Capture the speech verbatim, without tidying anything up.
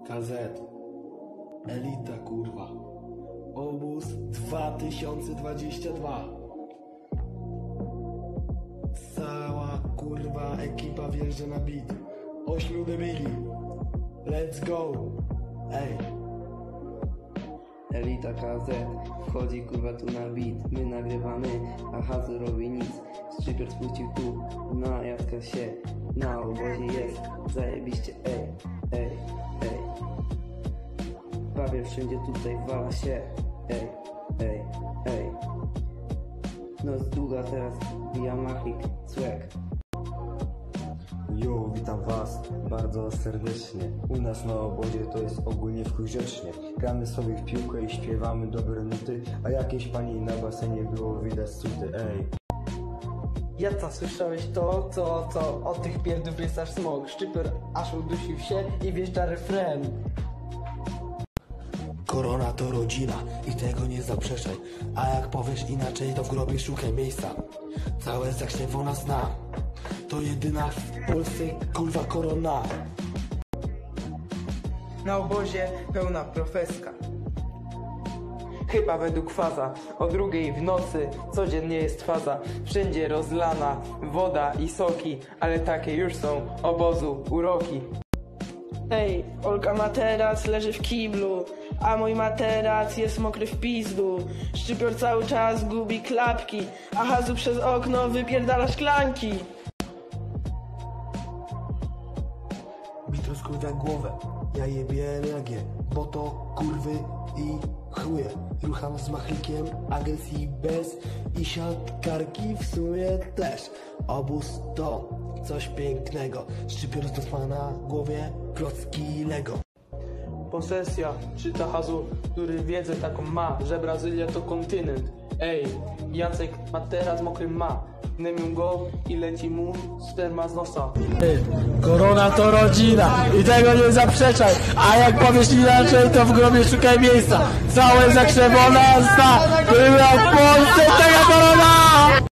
K Z. Elita, kurwa. Obóz dwa tysiące dwadzieścia dwa. Cała kurwa ekipa wjeżdża na beat. Ośmiu debili. Let's go. Ej. Elita K Z wchodzi kurwa tu na beat. My nagrywamy, a Hazu robi nic. Szczypior spuścił tu, na Jacka się. Na obozie jest, zajebiście, ej, ej, ej. Prawie wszędzie tutaj wala się, ej, ej, ej. Noc długa teraz, Yamahik, swag. Jo, witam was bardzo serdecznie. U nas na obozie to jest ogólnie wkurzocznie. Gramy sobie w piłkę i śpiewamy dobre nuty, a jakiejś pani na basenie było widać cuty, ej. Jaca, słyszałeś to, co, co od tych pierdów jest aż smog. Szczypior aż udusił się i wjeżdża refren. Korona to rodzina i tego nie zaprzeczaj. A jak powiesz inaczej, to w grobie szukaj miejsca. Całe zakrzewo nas zna. To jedyna w Polsce kurwa korona. Na obozie pełna profeska. Chyba według faza, o drugiej w nocy codziennie jest faza. Wszędzie rozlana woda i soki, ale takie już są obozu uroki. Ej, Olka materac leży w kiblu, a mój materac jest mokry w pizdu. Szczypior cały czas gubi klapki, a Hazu przez okno wypierdala szklanki. Mi rozkurwia głowę, ja jebie energię, bo to kurwy i chuje. Rucham z machlikiem, agencji bez i siatkarki w sumie też. Obóz to coś pięknego, szczypior z na głowie, klocki Lego. Posesja, czyta Hazu, który wiedzę taką ma, że Brazylia to kontynent. Ej, Jacek materac mokry ma, nemią go i leci mu sperma z nosa. Korona to rodzina i tego nie zaprzeczaj, a jak powiesz inaczej, to w grobie szukaj miejsca. Całe zakrzewone zna, była w Polsce tego korona!